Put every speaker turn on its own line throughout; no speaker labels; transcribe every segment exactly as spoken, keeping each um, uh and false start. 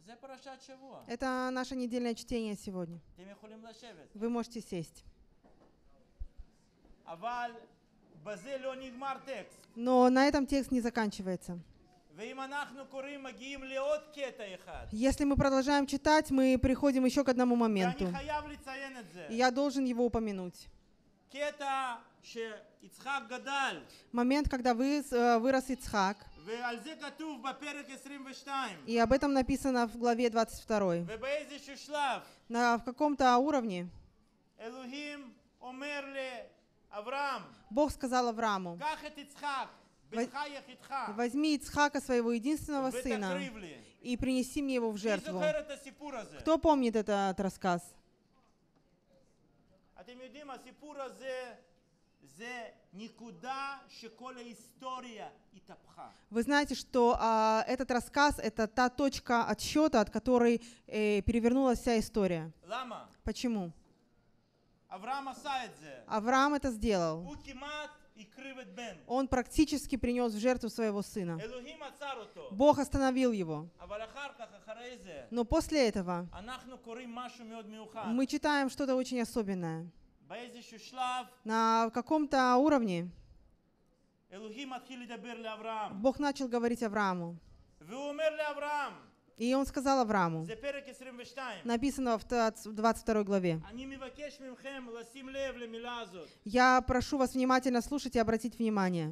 Это наше недельное чтение сегодня. Вы можете сесть. Но на этом текст не заканчивается. Если мы продолжаем читать, мы приходим еще к одному моменту. И я должен его упомянуть. Момент, когда вырос Ицхак. И об этом написано в главе двадцать второй. На в каком-то уровне Бог сказал Аврааму: возьми Ицхака, своего единственного сына, и принеси мне его в жертву. Кто помнит этот рассказ? Вы знаете, что а, этот рассказ — это та точка отсчета, от которой э, перевернулась вся история. Почему? Авраам это сделал. Он практически принес в жертву своего сына. Бог остановил его. Но после этого мы читаем что-то очень особенное. На каком-то уровне Бог начал говорить Аврааму. И он сказал Аврааму, написано в двадцать второй главе: «Я прошу вас внимательно слушать и обратить внимание».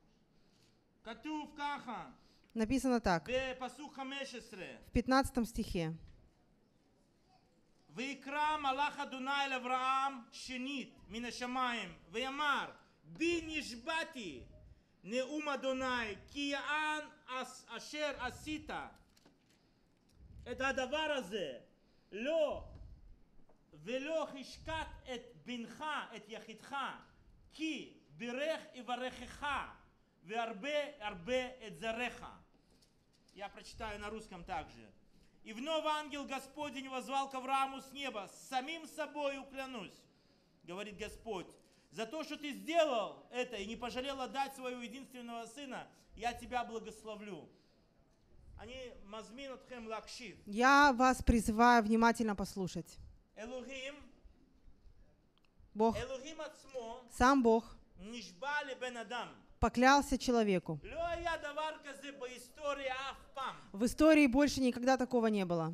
Написано так, в пятнадцатом стихе.
ויקרא מלאך אדוני אל אברהם שנית מן השמיים ויאמר בי נשבעתי נאום אדוני כי יען אשר עשית את הדבר הזה לא ולא חשקת את בנך את יחידך כי ברך יברכך והרבה הרבה את זרעך. Я прочитаю на русском также. И вновь ангел Господень воззвал к Аврааму с неба: с самим собой уклянусь, говорит Господь, за то, что ты сделал это и не пожалел отдать своего единственного сына, я тебя благословлю.
Я вас призываю внимательно послушать. Бог, сам Бог поклялся человеку. В истории больше никогда такого не было.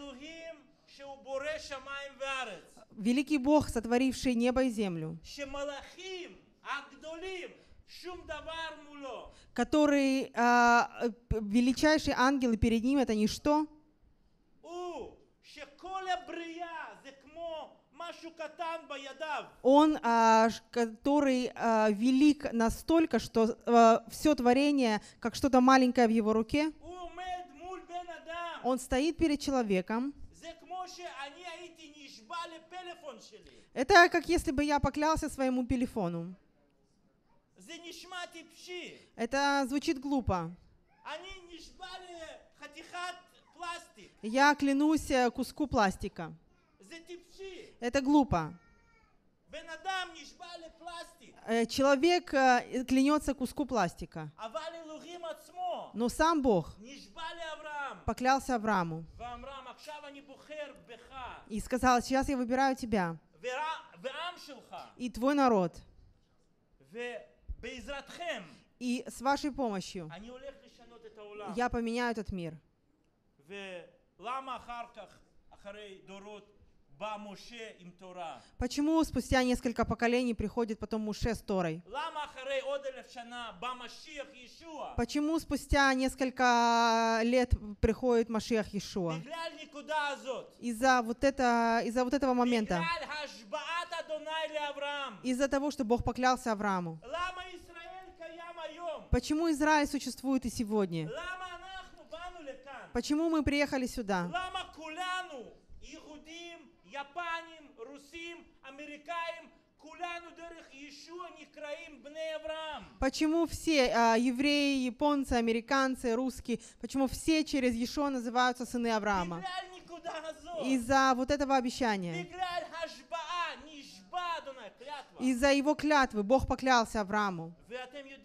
Великий Бог, сотворивший небо и землю, который э, величайший ангел, и перед ним это ничто. Он, а, который а, велик настолько, что а, все творение, как что-то маленькое в его руке, он стоит перед человеком. Это как если бы я поклялся своему телефону. Это звучит глупо. Я клянусь куску пластика. Это глупо. Человек клянется куску пластика. Но сам Бог поклялся Аврааму и сказал: сейчас я выбираю тебя и твой народ, и с вашей помощью я поменяю этот мир. Почему спустя несколько поколений приходит потом Моше с Торой? Почему спустя несколько лет приходит Машиах Иешуа? Из-за вот, это, из-за вот этого момента. Из-за того, что Бог поклялся Аврааму. Почему Израиль существует и сегодня? Почему мы приехали сюда? Почему все а, евреи, японцы, американцы, русские, почему все через Иешуа называются сыны Авраама? Из-за вот этого обещания. Из-за его клятвы Бог поклялся Аврааму.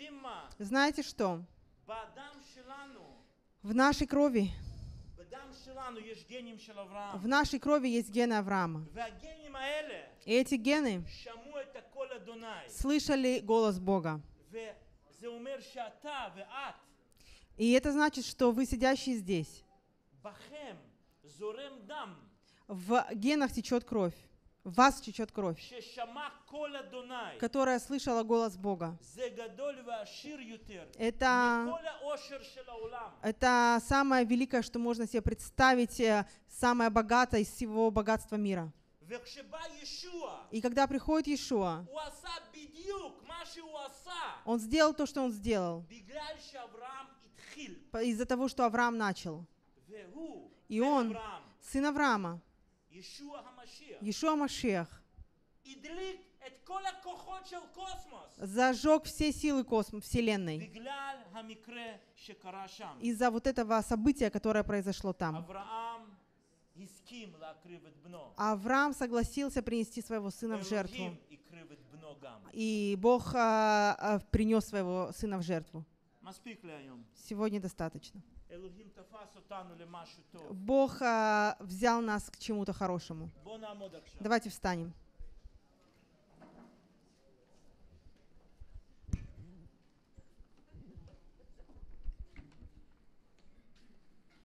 Знаете что? В нашей крови,
שלנו יש גנים של אברהם.
В нашей крови есть гены Авраама.
והגנים האלה
И эти гены
שמעו את הקול אדוני.
слышали голос Бога.
וזה אומר שאתה ואת
И это значит, что вы, сидящие здесь,
בכם זורם דם.
в генах течет кровь, в вас течет кровь,
ששמע קול אדוני.
которая слышала голос Бога.
זה גדול ועשיר יותר.
Это,
מכל העושר של העולם.
это самое великое, что можно себе представить, э, самое богатое из всего богатства мира.
וכשבא ישוע,
И когда приходит Иешуа,
הוא עשה בדיוק מה שהוא עשה.
он сделал то, что он сделал,
בגלל שאברהם התחיל.
из-за того, что Авраам начал.
והוא,
И
בן
он,
אברהם,
сын Авраама,
ישוע המשיח,
Иешуа Машиах,
הדליק את כל הכוחות של קוסמוס.
зажег все силы космоса, Вселенной,
בגלל המקרה שקרה שם.
из-за вот этого события, которое произошло там.
אברהם הסכים להקריב את בנו.
Авраам согласился принести своего сына в жертву.
אלוהים הקריב את בנו גם.
И Бог а, а, принес своего сына в жертву.
מספיק להיום.
Сегодня достаточно.
אלוהים תפס אותנו למשהו טוב.
Бог а, взял нас к чему-то хорошему.
בוא נעמוד עכשיו.
Давайте встанем.